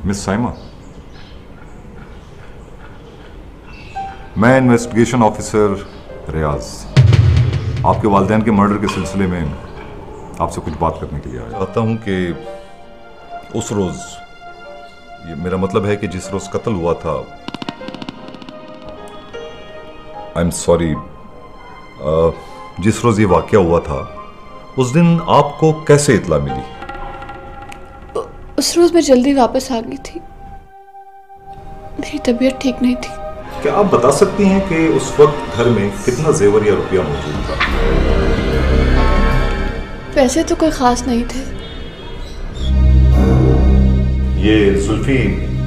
Miss Saima, मैं investigation officer रियाज आपके वालिदैन के मर्डर के सिलसिले में आपसे कुछ बात करने के लिए आया। चाहता हूं कि उस रोज, ये मेरा मतलब है कि जिस रोज कत्ल हुआ था, आई एम सॉरी, जिस रोज ये वाकया हुआ था उस दिन आपको कैसे इत्ला मिली? उस रोज मैं जल्दी वापस आ गई थी, मेरी तबीयत ठीक नहीं थी। क्या आप बता सकती हैं कि उस वक्त घर में कितना जेवर या रुपया मौजूद था? पैसे तो कोई खास नहीं थे। ये जुल्फी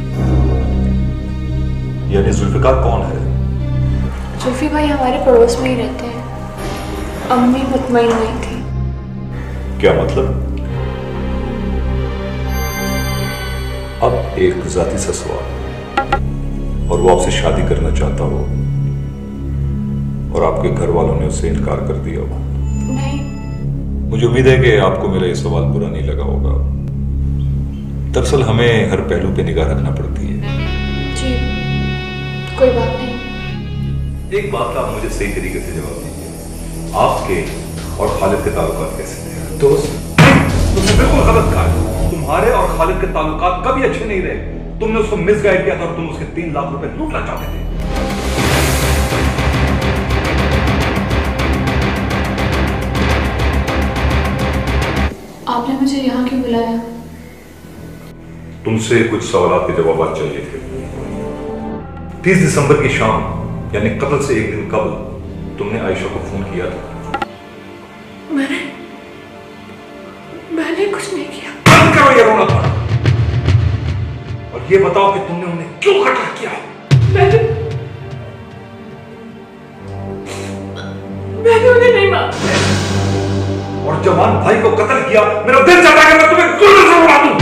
यानी जुल्फिकार कौन है? जुल्फी भाई हमारे पड़ोस में ही रहते हैं। अम्मी मुतमईन नहीं थी। क्या मतलब? अब एक जाती सा सवाल, और वो आपसे शादी करना चाहता हो और आपके घर वालों ने उससे इनकार कर दिया हो। नहीं। मुझे उम्मीद है कि आपको मेरा ये सवाल बुरा नहीं लगा होगा। दरअसल हमें हर पहलू पे निगाह रखना पड़ती है। जी, कोई बात नहीं। एक बात का आप मुझे सही तरीके से जवाब दीजिए, आपके और खालिद के ताल्लुकात कैसे थे? दोस्त, तुमने बिल्कुल गलत कहा। तुम्हारे और खालिद के ताल्लुकात कभी अच्छे नहीं रहे। तुमने उसको मिसगाइड किया था और तुम उसके 3 लाख रुपए लूटना चाहते थे। आपने मुझे यहाँ क्यों बुलाया? तुमसे कुछ सवाल के जवाब चाहिए थे। 30 दिसंबर की शाम यानी कत्ल से एक दिन कबल तुमने आयशा को फोन किया था। मैंने कुछ नहीं किया। बंद करो ये रोना पाना और ये बताओ कि तुमने उन्हें क्यों कत्ल किया? मैंने उन्हें नहीं मारा। और जवान भाई को कत्ल किया, मेरा दिल चाहता है कि मैं तुम्हें गोली से उड़ा दूं।